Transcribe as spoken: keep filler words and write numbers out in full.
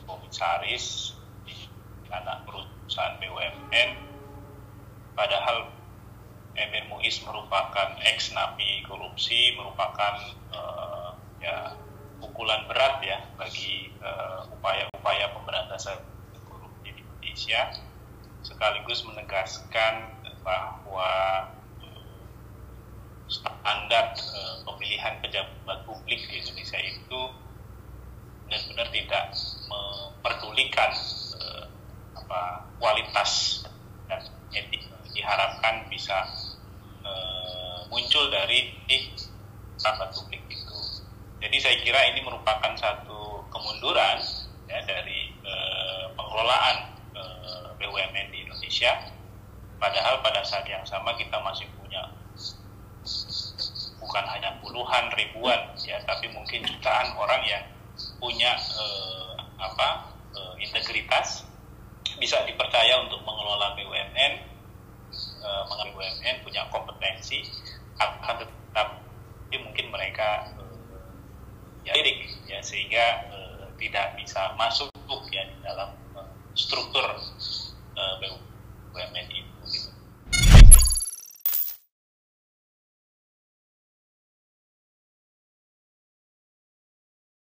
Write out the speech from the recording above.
komisaris di anak perusahaan B U M N, padahal Emir Muiz merupakan ex napi korupsi, merupakan uh, ya pukulan berat ya bagi uh, upaya-upaya pemberantasan korupsi di Indonesia, sekaligus menegaskan bahwa uh, standar uh, pemilihan pejabat publik di Indonesia itu benar-benar tidak memperdulikan uh, apa kualitas dan etik, diharapkan bisa uh, muncul dari pejabat publik itu. Jadi saya kira ini merupakan satu kemunduran ya, dari uh, pengelolaan uh, B U M N di Indonesia. Padahal pada saat yang sama kita masih punya bukan hanya puluhan ribuan ya, tapi mungkin jutaan orang yang punya uh, apa uh, integritas, bisa dipercaya untuk mengelola B U M N, uh, mengelola B U M N, punya kompetensi, akan tetapi mungkin mereka uh, ya lirik ya, sehingga uh, tidak bisa masuk ya di dalam uh, struktur